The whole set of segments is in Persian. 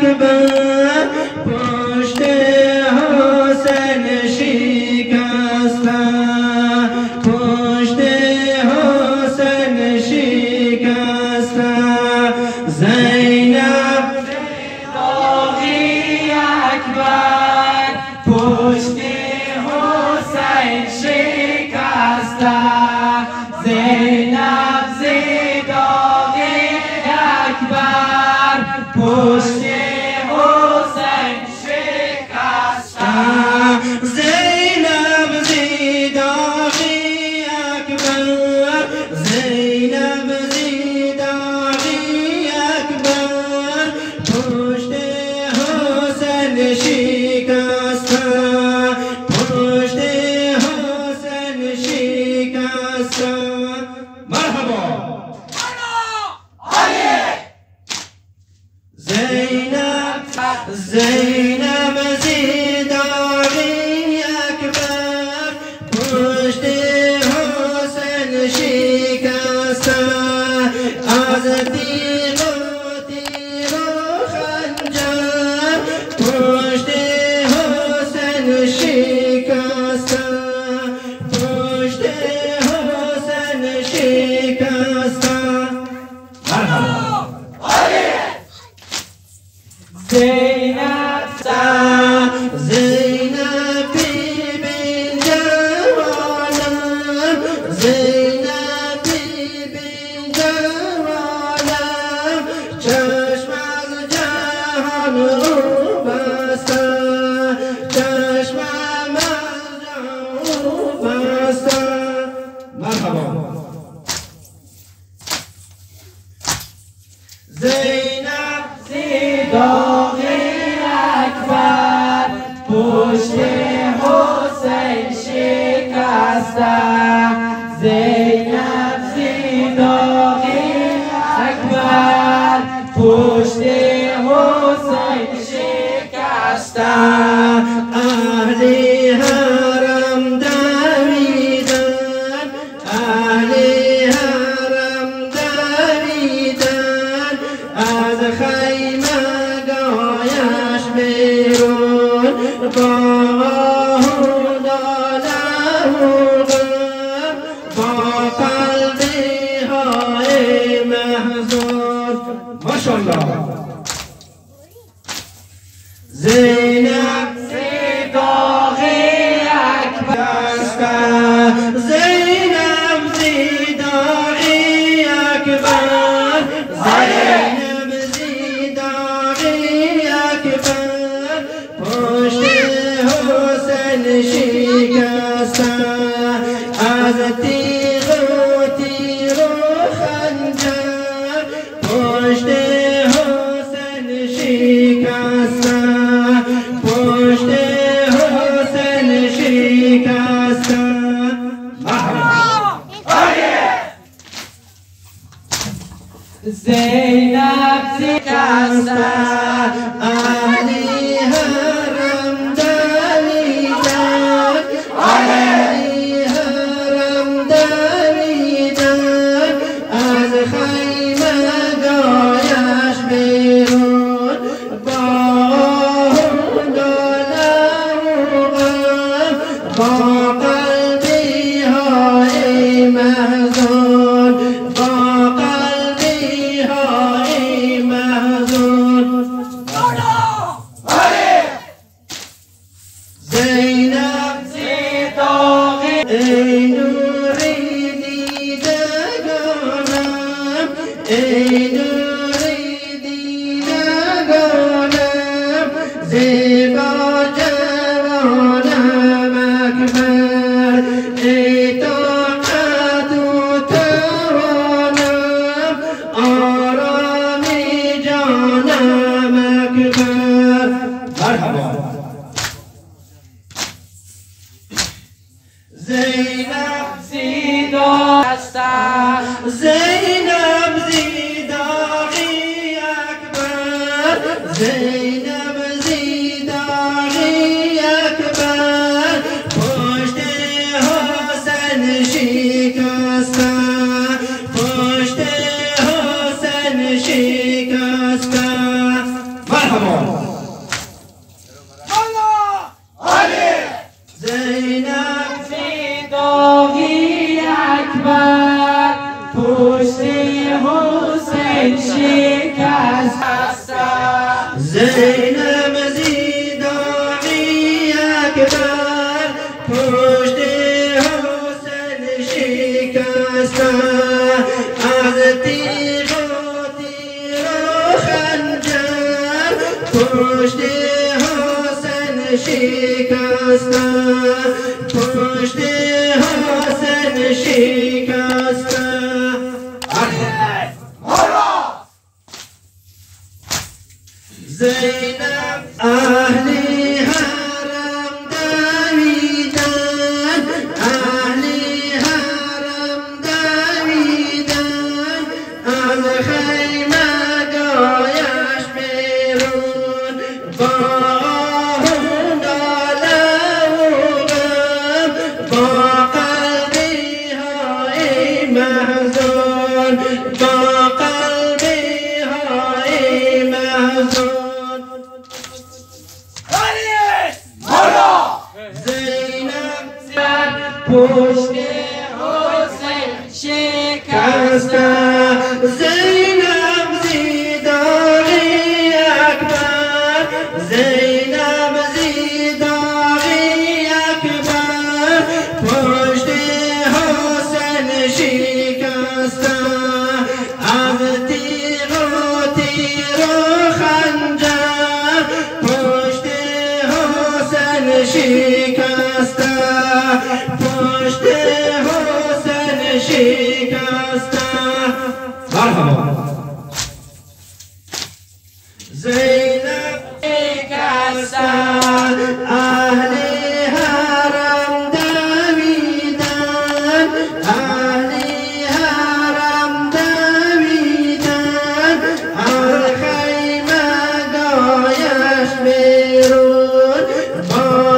اکبر پشت حسین شکستن پشت حسین شکستن زینب زیداغی اکبر پشت حسین شکستن زینب زیداغی اکبر پشت حسین شکستن زینب زیداغی اکبر زینب زیداغی اکبر پشت حسین شکستن پشت حسین شکستن مرحبا زینب زیداغی اکبر پشت حسین شکستن از تیغ و خنجر پشت حسین شکستن پشت حسین شکستن زینب بی جوانم زینب بی جوانم چشم از جهان رو بستن چشمم از جهان رو بستن مرحبا زینب زیداغی اکبر پشت حسین شکستن زینب زیداغی اکبر پشت حسین شکستن اهلی حرم دویدن اهلی حرم دویدن از خیمه گایش بیرون با با قلبی های محزون ماشاءالله زینب زیداغی اکبر زینب زیداغی اکبر زینب زیداغی اکبر پشت حسین شکستن از تیغ و خنجر پشت حسین شکستن پشت حسین شکستن زینب شکستن اهلی حرم دویدن اهلی حرم دویدن از خیمه گایش بیرون با با قلبی های محزون با قلبی های محزون زینب زیداغی ای نوری دیدگانم ای نوری دیدگانم زیبا جوانم اکبر ای طاقت و توانم آرامی جانم اکبر مرحبا زینب زیداغی زینب زیداغی اکبر زینب زیداغی اکبر پشت حسین شکستن پشت حسین شکستن مرحبا زینب زیداغی اکبر پشت حسین شکست هستم. زینب زیداغی اکبر پشت حسین شکست از تیغ و تیر و خنجر پشت حسین شکست پشت حسین شکست زینب اهلی حرم دویدن اهلی حرم دویدن از خیمه گایش بیرون با آه ناله و غم با قلبی های محزون با قلبی های محزون پشت حسین شکست زینب زیداغی اکبر زینب زیداغی اکبر پشت حسین شکست از تیغ و تیر و خنجر پشت حسین شکست پشت حسین شکست مرحبا زینب شکست اهلی حرم دویدن اهلی حرم دویدن از خیمه گایش بیرون با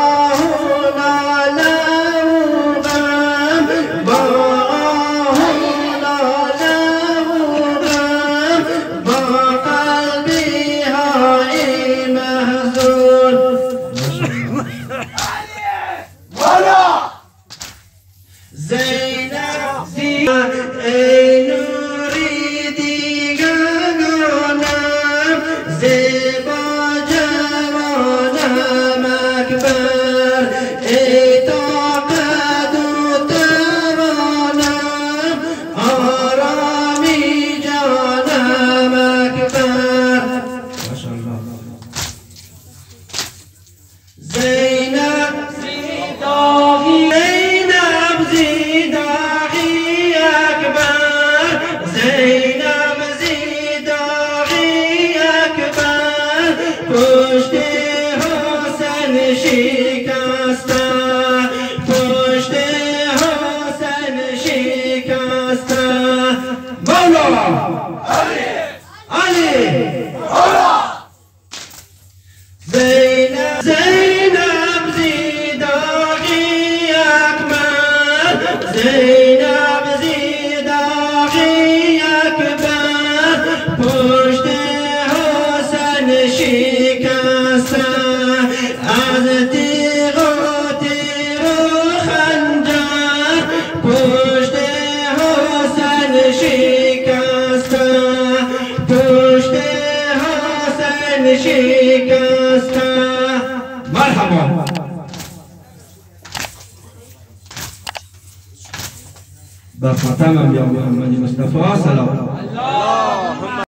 زینب ای نوری دیگرانم زیبا جوانم اکبر ای طاقت و توانم آرامی جانم اکبر زینب زیداغی زیداغی اکبر زینب زیداغی اکبر پشت حسین شکست پشت حسین شکست مولا علی زینب زینب زیداغی اکبر زینب زیداغی اکبر پشت حسین شکست از تیغ و تیر و خنجر پشت حسین شکست پشت حسین شکست مرحبا بخاتم انبیاء محمد مصطفی سلام